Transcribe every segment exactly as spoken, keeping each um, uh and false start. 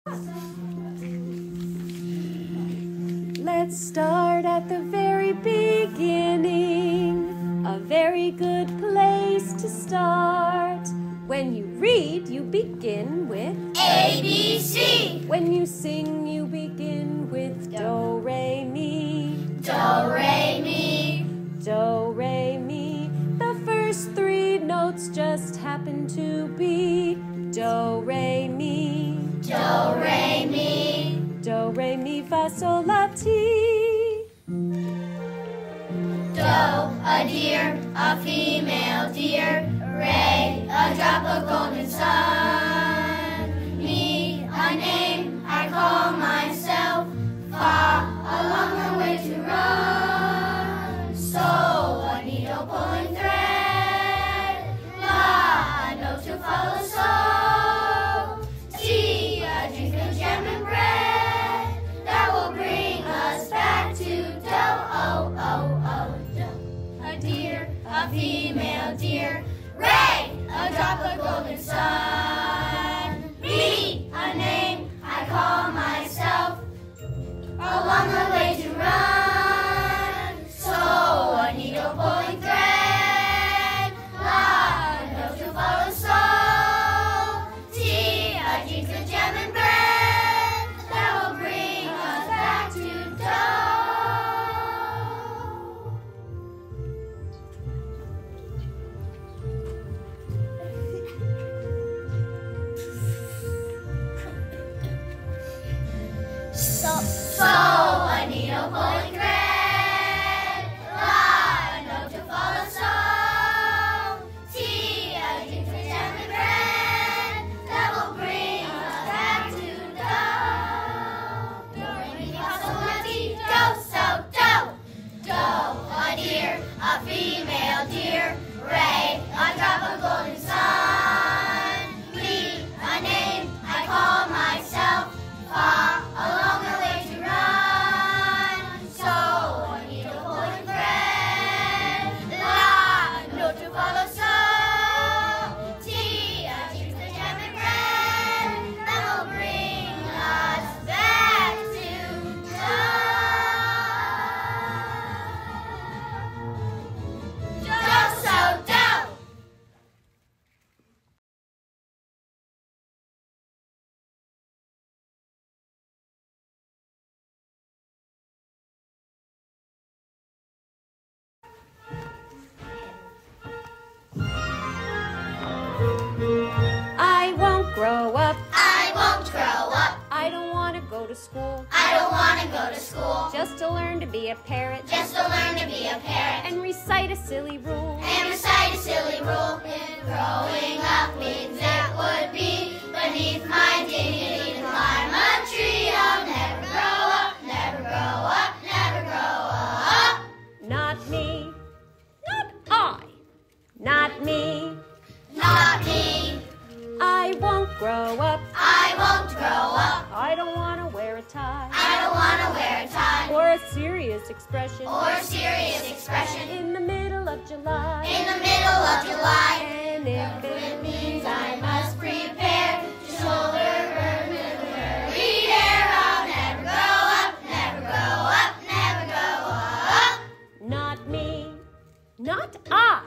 Let's start at the very beginning. A very good place to start. When you read, you begin with A, B, C. When you sing, you begin with Do, Re, Mi. Do, Re, Mi. Do, Re, Mi. The first three notes just happen to be Do, Re, Mi. Do, Re, Mi. Do, Re, Mi, Fa, Sol, La, Ti. Do, a deer, a female deer. Re, a drop of golden sun. Mi, a name I call myself. Fa, a longer way to run. Sol, a needle pulling thread. La, a note to follow soul. Ti, a drink of jam and bread that will bring us back to Do. Oh, oh, oh, Do. A deer, a female deer. Re, a drop of golden sun. Mi, a name I call myself. Along the way to run. So, a needle pulling thread. La, a note to follow soul. Ti, a drink of jam and bread that will bring us back to Do. So, so a needle pulling thread. La, a note to follow soul. Ti, a drink of jam and bread that will bring us back to Do. Do, Re, Mi, Fa, Sol, La, Ti. Do, so, Do. Do, a deer, a female deer. Re, a drop of golden sun. Mi, a name I call myself. Fa, a longer way to run. So, a needle pulling thread. La, a note to follow soul. Ti, a drink of jam and bread that will bring us back to Do. Do, so, Do. I won't grow up. I won't grow up. I don't want to go to school. I don't want to go to school. Just to learn to be a parrot. Just to learn to be a parrot. And recite a silly rule. And recite a silly rule. Growing up means it would be beneath my dignity to climb a tree. I'll never grow up, never grow up, never grow up. Not me. Not I. Not me. Not me. I won't grow up. I won't grow up. I don't want to wear a tie. I don't want to wear a tie. Or a serious expression. Or a serious expression. In the middle of July. In the middle of July. And if It means I must prepare to shoulder her with curly hair. I'll never grow up, never grow up, never grow up. Not me. Not I.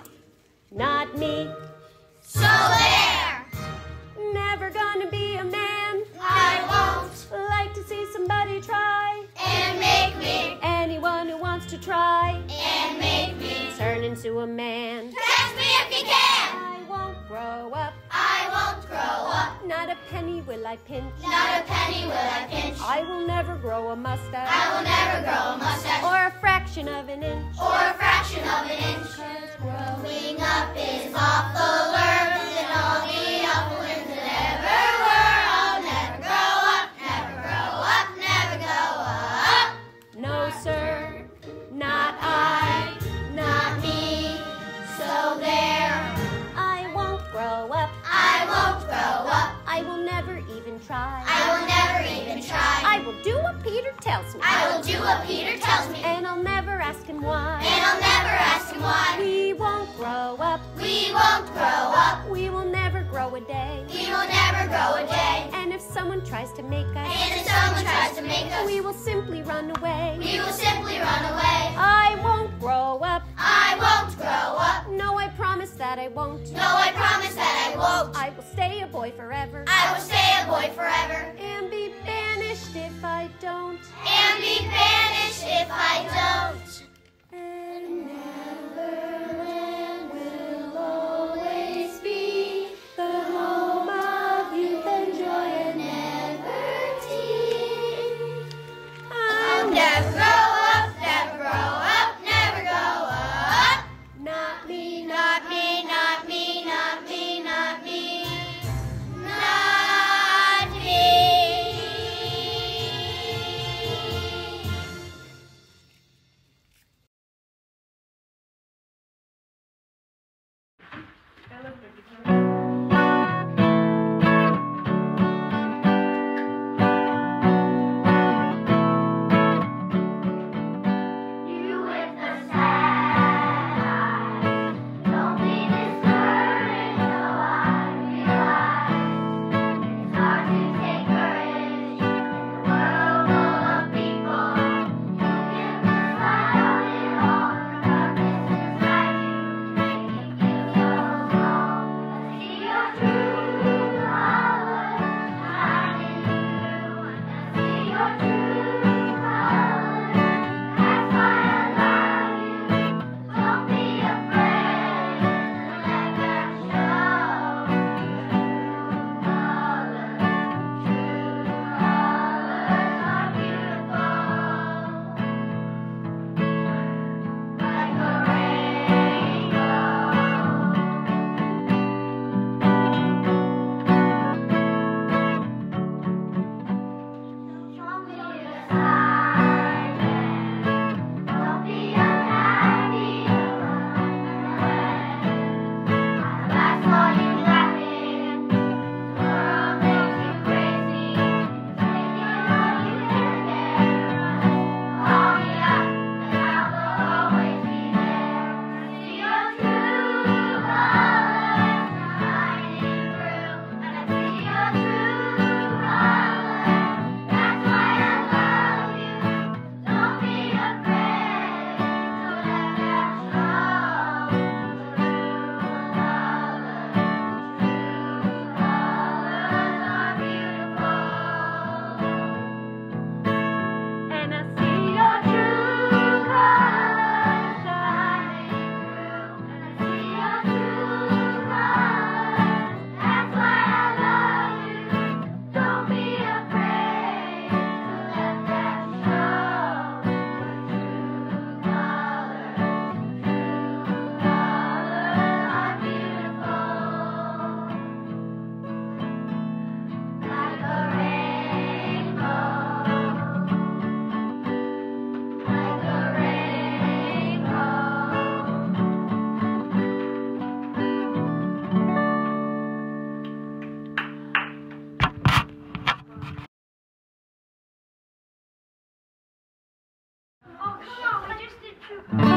Not me. So there, Never gonna be a man. I won't. Like to see somebody try. And make me, Anyone who wants to try. and make me. Turn into a man. Catch me if you can. I won't grow up. I won't grow up. Not a penny will I pinch. Not a penny will I pinch. I will never grow a mustache. I will never grow a mustache. Or a fraction of an inch. Or a fraction of an inch. Growing up is awfuler than all the awful ones that ever were. I'll never grow up, never grow up, never grow up. No, sir. Not I. Not me. So there, I won't grow up. I won't grow up. I will never even try. I will never even try. I will do what Peter tells me. I will do what Peter tells me. And I'll never ask him why. And I'll never ask him why. We won't grow up. We won't grow up. We will never grow a day. We will never grow a day. And if someone tries to make us, And if someone tries to make us, we will simply run away. we will simply run away. I won't grow up. I won't grow up. No, I promise that I won't. No, I promise that I won't. I will stay a boy forever. I will stay a boy forever. And be banished if I don't. And be banished if I don't. And Neverland will always be the home of youth and joy and liberty. I'll I'll never grow up, never grow up, never grow up. not me, Not me, not me, not me, not me. Not me. You with the sad eyes, don't be discouraged, though I realize it's hard to take courage in a world full of people. You can miss out in all the darkness inside you, making you so strong. I see your true colors shining through. I see your true colors. That's why I love you. Don't be afraid to let them show. True colors, true colors are beautiful, like a rainbow. Don't be silent. Don't be unhappy. I saw you laughing. The world makes you crazy. Taking all you can bear. Call me up, and I will always be there. See your true colors shining through, and I see your true colors. That's why I love you. Don't be afraid to let them show. True colors, true colors are beautiful. and I see Your true colors shining through, and I see your true colors. That's why I love you. Don't be afraid to let them show. True colors, true colors are beautiful, like a rainbow. Like a rainbow. Oh, come on, we just did two.